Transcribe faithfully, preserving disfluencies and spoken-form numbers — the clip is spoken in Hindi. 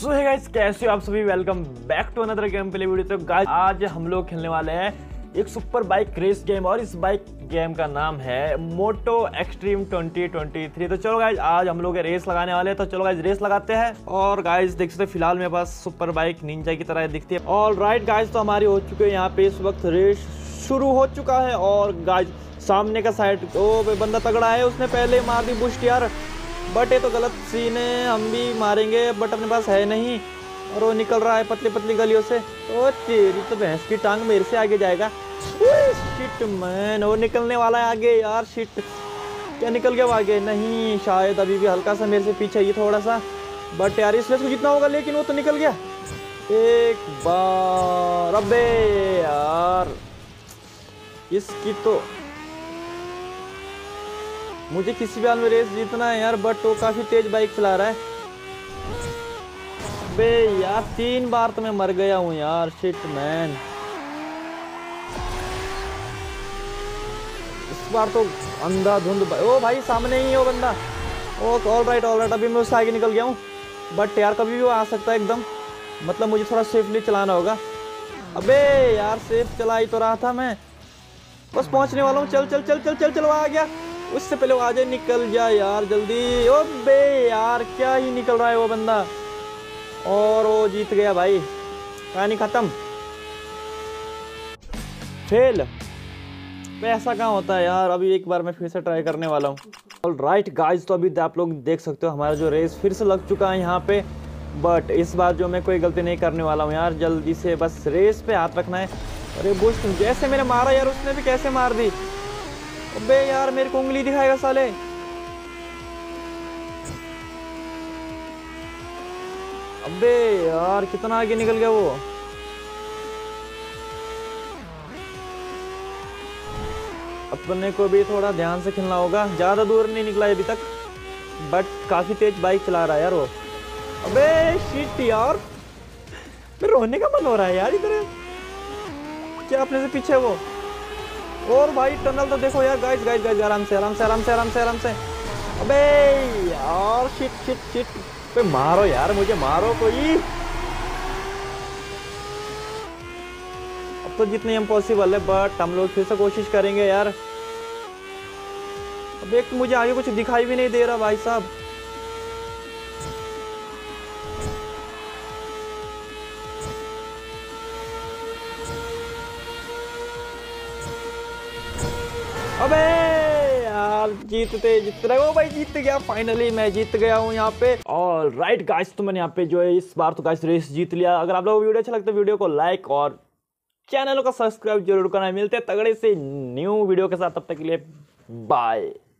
सो है गाइस, कैसे हो आप सभी। Welcome back to another game play video. तो गाइस आज हम लोग खेलने वाले हैं एक सुपर बाइक रेस गेम और इस बाइक गेम का नाम है moto extreme twenty twenty three. तो चलो गाइस आज हम लोग रेस लगाने वाले हैं। तो चलो गाइस रेस लगाते हैं। और गाइस देख सकते फिलहाल मेरे पास सुपर बाइक निंजा की तरह दिखती है। ऑल राइट गाइस, तो हमारी हो चुकी है यहाँ पे इस वक्त रेस शुरू हो चुका है। और गाइस सामने का साइड ओ बंदा तगड़ा है, उसने पहले मार दी बुस्ट यार। बट ये तो गलत सीन है, हम भी मारेंगे बट अपने पास है नहीं। और वो निकल रहा है पतली पतली गलियों से। ओ तेरी तो भैंस की टांग मेरे से आगे जाएगा। शिट मैन, वो निकलने वाला है आगे यार। शिट, क्या निकल गया वो आगे? नहीं, शायद अभी भी हल्का सा मेरे से पीछे ही थोड़ा सा। बट यार इसलिए उसको जितना होगा, लेकिन वो तो निकल गया एक बार। अबे यार इसकी तो मुझे किसी भी हाल में रेस जीतना है यार। बट वो काफी तेज बाइक चला रहा है। बे यार तीन बार तो मैं मर गया हूँ यार। शिट मैन, इस बार तो अंधाधुंध। ओ भाई सामने ही है वो बंदा। Oh all right all right, अभी मैं उससे आगे निकल गया हूँ। बट यार कभी भी वो आ सकता है एकदम। मतलब मुझे थोड़ा सेफली चलाना होगा। अबे यार सेफ चला ही तो रहा था मैं, बस पहुंचने वाला हूँ। चल चल चल चल चल चल, आ गया। उससे पहले वो आ जाए, निकल जा यार जल्दी। ओ बे यार क्या ही निकल रहा है वो बंदा। और वो जीत गया भाई, कहानी खत्म। फेल पैसा कहाँ होता है यार। अभी एक बार मैं फिर से ट्राई करने वाला हूँ। ऑल राइट गाइज, तो अभी आप लोग देख सकते हो हमारा जो रेस फिर से लग चुका है यहाँ पे। बट इस बार जो मैं कोई गलती नहीं करने वाला हूँ यार। जल्दी से बस रेस पे हाथ रखना है। अरे बुस्ट जैसे मैंने मारा यार, उसने भी कैसे मार दी। अबे यार मेरे को उंगली दिखाएगा साले। अबे यार कितना आगे निकल गया वो। अपने को भी थोड़ा ध्यान से खेलना होगा। ज्यादा दूर नहीं निकला अभी तक, बट काफी तेज बाइक चला रहा है यार वो। अबे शिट यार, मेरे रोने का मन हो रहा है यार इधर। क्या अपने से पीछे वो। और भाई टनल तो देखो यार। गाइस गाइस गाइस आराम से आराम से आराम से आराम से आराम से। अबे यार शिट शिट शिट, पे मारो यार, मुझे मारो कोई। अब तो जितनी इम्पॉसिबल है, बट हम लोग फिर से कोशिश करेंगे यार। अब एक मुझे आगे कुछ दिखाई भी नहीं दे रहा भाई साहब। अबे यार जीतते जीत रहे हो भाई। जीत गया फाइनली, मैं जीत गया हूँ यहाँ पे। ऑल राइट गाइस, तो मैंने यहाँ पे जो है इस बार तो गाइस रेस जीत लिया। अगर आप लोगों को वीडियो अच्छा लगता है, वीडियो को लाइक और चैनल को सब्सक्राइब जरूर करना। मिलते हैं तगड़े से न्यू वीडियो के साथ, तब तक के लिए बाय।